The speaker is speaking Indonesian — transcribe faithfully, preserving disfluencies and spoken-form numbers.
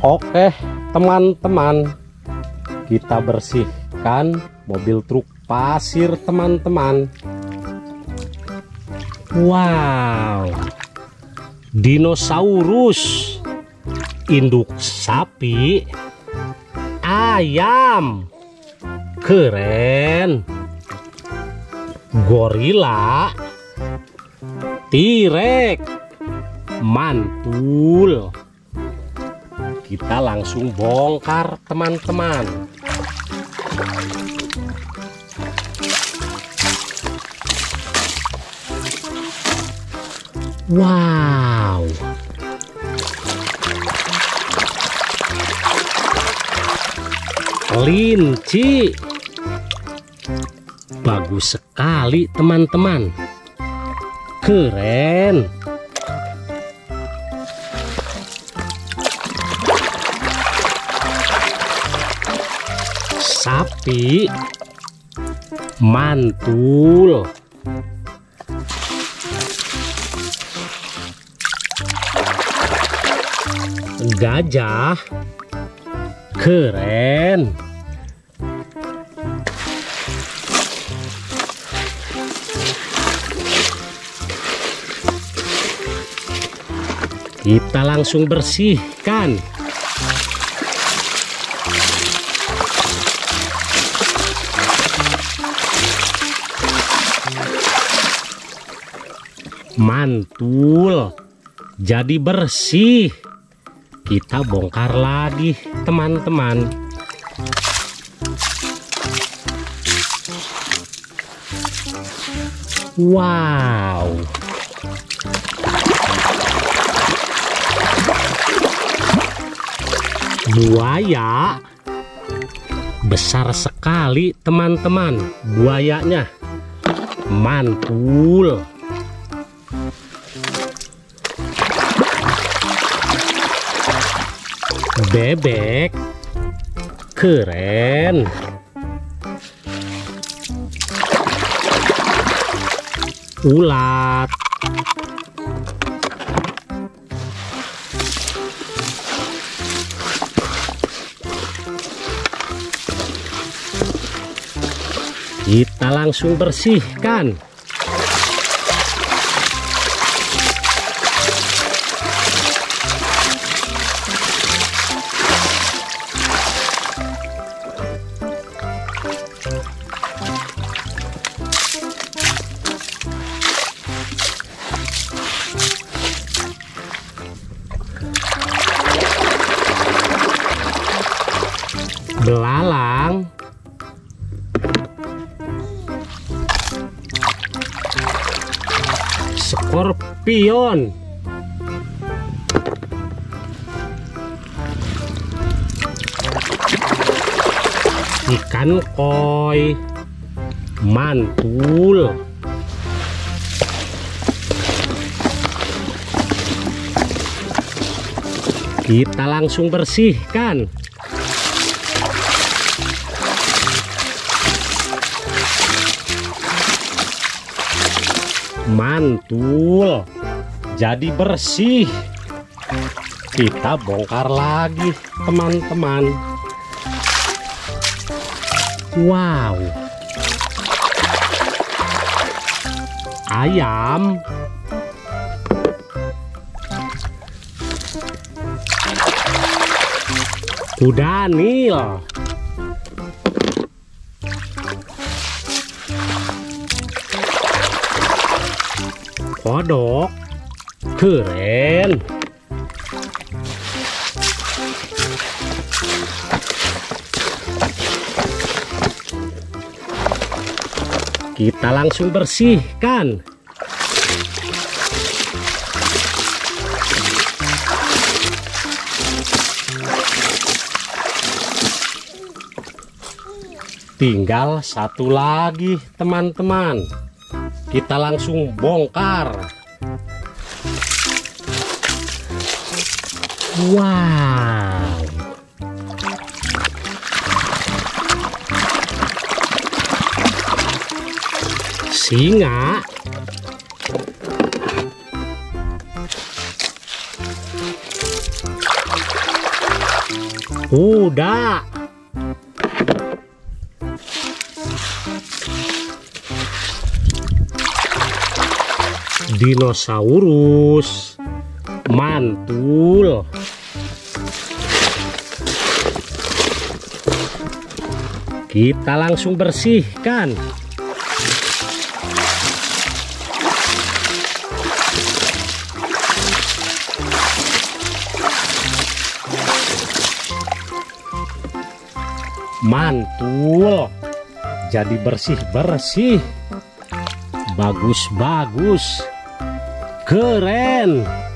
Oke teman-teman, kita bersihkan mobil truk pasir teman-teman. Wow, dinosaurus, induk sapi, ayam, keren, gorila, T-Rex, mantul. Kita langsung bongkar teman-teman. Wow, kelinci, bagus sekali teman-teman, keren. Sapi, mantul. Gajah, keren. Kita langsung bersihkan. Mantul, jadi bersih. Kita bongkar lagi teman-teman. Wow, buaya, besar sekali teman-teman buayanya, mantul. Bebek, keren. Ulat, kita langsung bersihkan. Belalang, skorpion, ikan koi, mantul. Kita langsung bersihkan. Mantul, jadi bersih. Kita bongkar lagi teman-teman. Wow, ayam, kuda nil, kodok, keren. Kita langsung bersihkan. Tinggal satu lagi teman-teman. Kita langsung bongkar. Wow, singa, Kuda. Dinosaurus. Mantul. Kita langsung bersihkan. Mantul. Jadi bersih-bersih. Bagus-bagus. Keren.